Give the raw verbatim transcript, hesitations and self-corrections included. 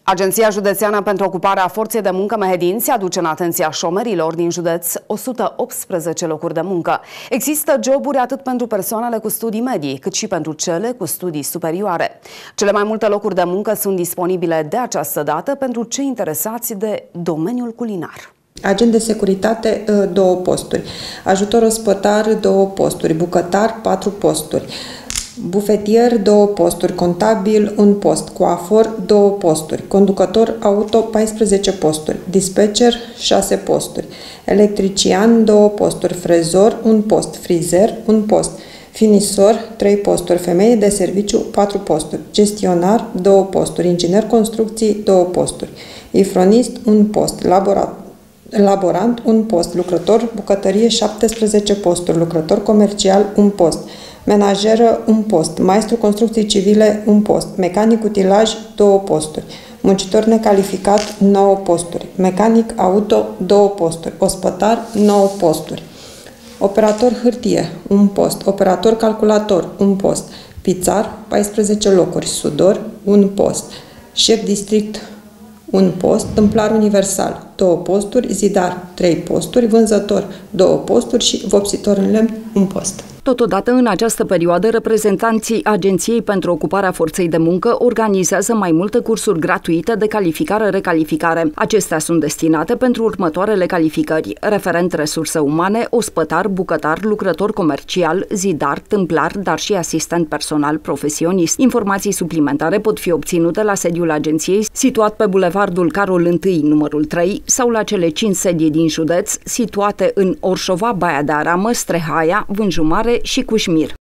Agenția Județeană pentru Ocuparea Forței de Muncă Mehedinți aduce în atenția șomerilor din județ o sută optsprezece locuri de muncă. Există joburi atât pentru persoanele cu studii medii, cât și pentru cele cu studii superioare. Cele mai multe locuri de muncă sunt disponibile de această dată pentru cei interesați de domeniul culinar. Agent de securitate, două posturi. Ajutor ospătar, două posturi. Bucătar, patru posturi. Bufetier, două posturi. Contabil, un post. Coafor, două posturi. Conducător auto, paisprezece posturi. Dispatcher, șase posturi. Electrician, două posturi. Frezor, un post. Frizer, un post. Finisor, trei posturi. Femeie de serviciu, patru posturi. Gestionar, două posturi. Inginer construcții, două posturi. Ifronist, un post. Laborator. Laborant, un post. Lucrător bucătărie, șaptesprezece posturi. Lucrător comercial, un post. Menajeră, un post. Maestru construcții civile, un post. Mecanic utilaj, două posturi. Muncitor necalificat, nouă posturi. Mecanic auto, două posturi. Ospătar, nouă posturi. Operator hârtie, un post. Operator calculator, un post. Pizzar, paisprezece locuri. Sudor, un post. Șef district, un post. Tâmplar universal, două posturi. Zidar, trei posturi. Vânzător, două posturi și vopsitor în lemn, un post. Totodată, în această perioadă, reprezentanții Agenției pentru Ocuparea Forței de Muncă organizează mai multe cursuri gratuite de calificare-recalificare. Acestea sunt destinate pentru următoarele calificări: referent resurse umane, ospătar, bucătar, lucrător comercial, zidar, tâmplar, dar și asistent personal profesionist. Informații suplimentare pot fi obținute la sediul agenției, situat pe Bulevardul Carol unu, numărul trei, sau la cele cinci sedii din județ, situate în Orșova, Baia de Aramă, Strehaia, Vânjumare și Cușmir.